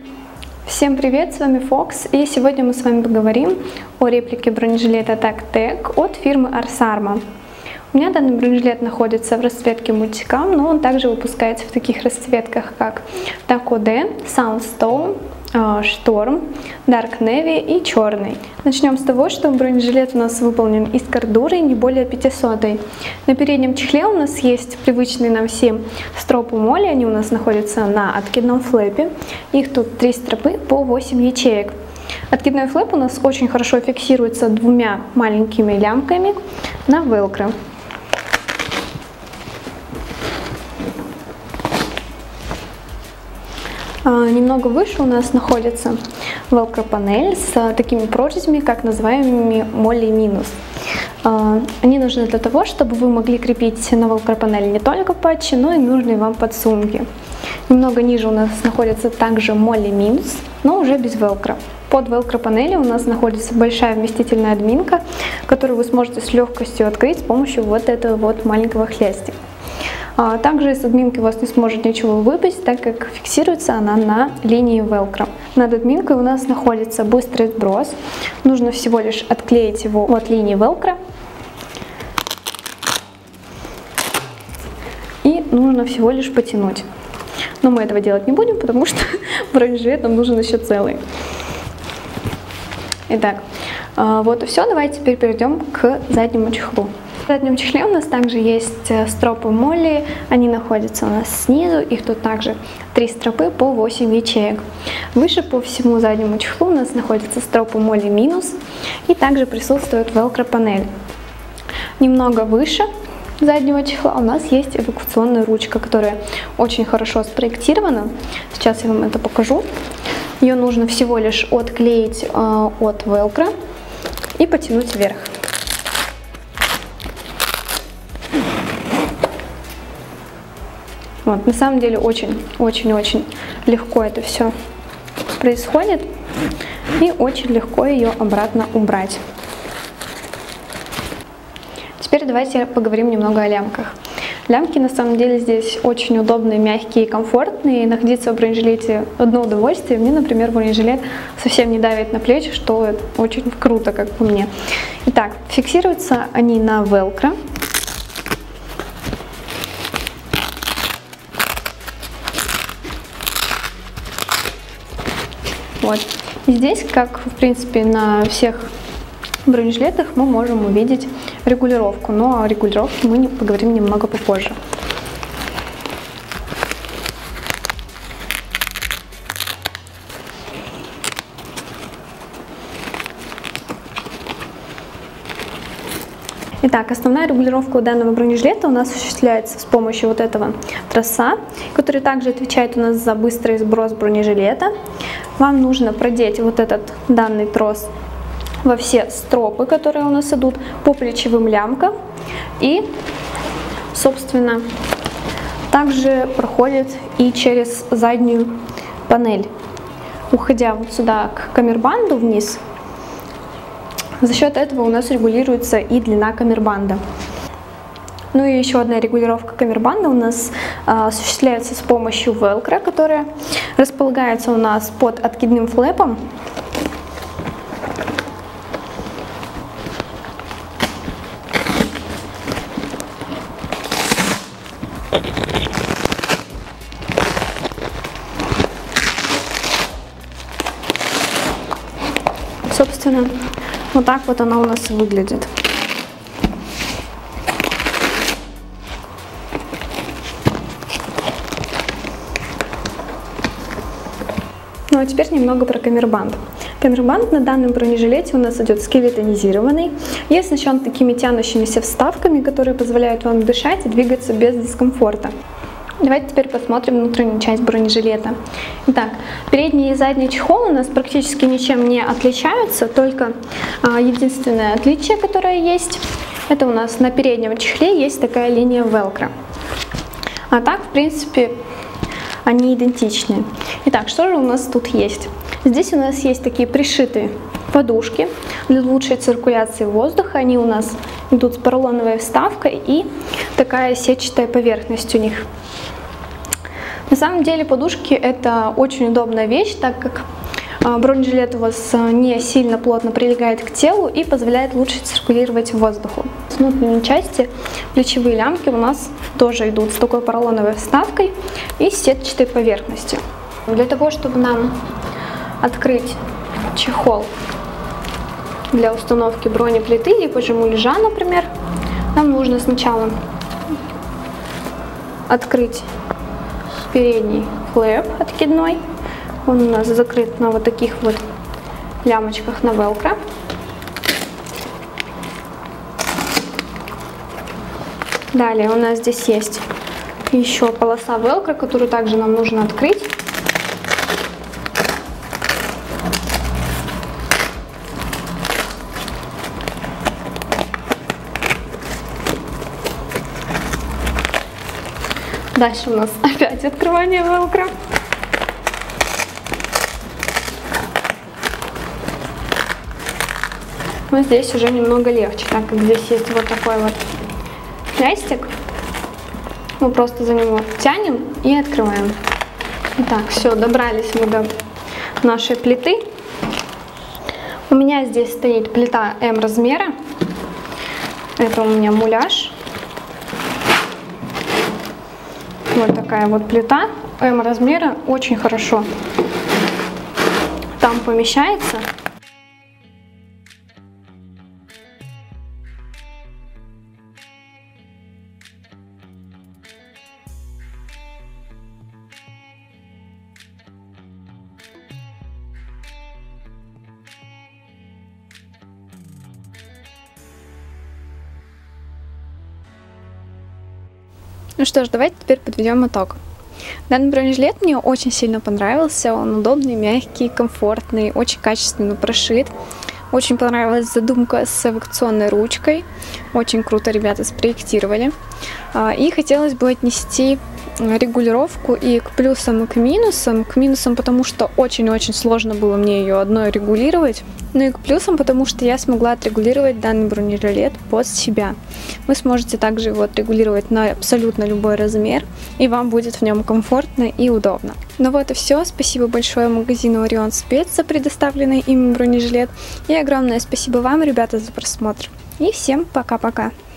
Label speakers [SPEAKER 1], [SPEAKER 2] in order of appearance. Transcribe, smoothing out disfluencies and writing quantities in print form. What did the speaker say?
[SPEAKER 1] Всем привет, с вами Фокс, и сегодня мы с вами поговорим о реплике бронежилета TAC от фирмы Ars Arma. У меня данный бронежилет находится в расцветке Multicam, но он также выпускается в таких расцветках, как Taco D, Soundstone, Storm, Dark Navy и черный. Начнем с того, что бронежилет у нас выполнен из кордуры не более 500. На переднем чехле у нас есть привычные нам всем стропы моли, они у нас находятся на откидном флэпе. Их тут 3 стропы по 8 ячеек. Откидной флэп у нас очень хорошо фиксируется двумя маленькими лямками на велкро. Немного выше у нас находится велкро-панель с такими прорезями, как называемыми молли минус. Они нужны для того, чтобы вы могли крепить на велкро-панели не только патчи, но и нужные вам подсумки. Немного ниже у нас находится также молли минус, но уже без велкро. Под велкро-панелью у нас находится большая вместительная админка, которую вы сможете с легкостью открыть с помощью вот этого вот маленького хлястика. Также из админки у вас не сможет ничего выпасть, так как фиксируется она на линии велкро. Над админкой у нас находится быстрый сброс. Нужно всего лишь отклеить его от линии велкро. И нужно всего лишь потянуть. Но мы этого делать не будем, потому что бронежилет нам нужен еще целый. Итак, вот и все. Давайте теперь перейдем к заднему чехлу. В заднем чехле у нас также есть стропы молли, они находятся у нас снизу, их тут также 3 стропы по 8 ячеек. Выше по всему заднему чехлу у нас находятся стропы молли минус, и также присутствует велкро-панель. Немного выше заднего чехла у нас есть эвакуационная ручка, которая очень хорошо спроектирована. Сейчас я вам это покажу. Ее нужно всего лишь отклеить от велкро и потянуть вверх. Вот, на самом деле очень-очень легко это все происходит, и очень легко ее обратно убрать. Теперь давайте поговорим немного о лямках. Лямки на самом деле здесь очень удобные, мягкие и комфортные. Находиться в бронежилете одно удовольствие. Мне, например, бронежилет совсем не давит на плечи, что очень круто, как по мне. Итак, фиксируются они на велкро. Вот. И здесь, как в принципе на всех бронежилетах, мы можем увидеть регулировку, но о регулировке мы поговорим немного попозже. Итак, основная регулировка у данного бронежилета у нас осуществляется с помощью вот этого троса, который также отвечает у нас за быстрый сброс бронежилета. Вам нужно продеть вот этот данный трос во все стропы, которые у нас идут по плечевым лямкам, и, собственно, также проходит и через заднюю панель, уходя вот сюда к камербанду вниз. За счет этого у нас регулируется и длина камербанда. Ну и еще одна регулировка камербанда у нас осуществляется с помощью велкро, которая располагается у нас под откидным флэпом. Собственно, вот так вот она у нас выглядит. Ну а теперь немного про камербанд. Камербанд на данном бронежилете у нас идет скелетонизированный и оснащен такими тянущимися вставками, которые позволяют вам дышать и двигаться без дискомфорта. Давайте теперь посмотрим внутреннюю часть бронежилета. Итак, передний и задний чехол у нас практически ничем не отличаются, только единственное отличие, которое есть, это у нас на переднем чехле есть такая линия велкро. А так, в принципе, они идентичны. Итак, что же у нас тут есть? Здесь у нас есть такие пришитые подушки для лучшей циркуляции воздуха. Они у нас идут с поролоновой вставкой и такая сетчатая поверхность у них. На самом деле подушки это очень удобная вещь, так как бронежилет у вас не сильно плотно прилегает к телу и позволяет лучше циркулировать воздуху. С внутренней части плечевые лямки у нас тоже идут с такой поролоновой вставкой и с сетчатой поверхностью. Для того, чтобы нам открыть чехол для установки бронеплиты, либо же муляжа, например, нам нужно сначала открыть передний флэп откидной. Он у нас закрыт на вот таких вот лямочках на велкро. Далее у нас здесь есть еще полоса велкро, которую также нам нужно открыть. Дальше у нас опять открывание велкро. Но здесь уже немного легче, так как здесь есть вот такой вот крестик. Мы просто за него тянем и открываем. Итак, все, добрались мы до нашей плиты. У меня здесь стоит плита М размера. Это у меня муляж. Вот такая вот плита М размера, очень хорошо там помещается. Ну что ж, давайте теперь подведем итог. Данный бронежилет мне очень сильно понравился, он удобный, мягкий, комфортный, очень качественно прошит. Очень понравилась задумка с эвакуационной ручкой, очень круто ребята спроектировали. И хотелось бы отнести регулировку и к плюсам, и к минусам. К минусам, потому что очень-очень сложно было мне ее одной регулировать. Ну и к плюсам, потому что я смогла отрегулировать данный бронежилет под себя. Вы сможете также его отрегулировать на абсолютно любой размер, и вам будет в нем комфортно и удобно. Ну вот и все. Спасибо большое магазину Orion Spec за предоставленный им бронежилет. И огромное спасибо вам, ребята, за просмотр. И всем пока-пока.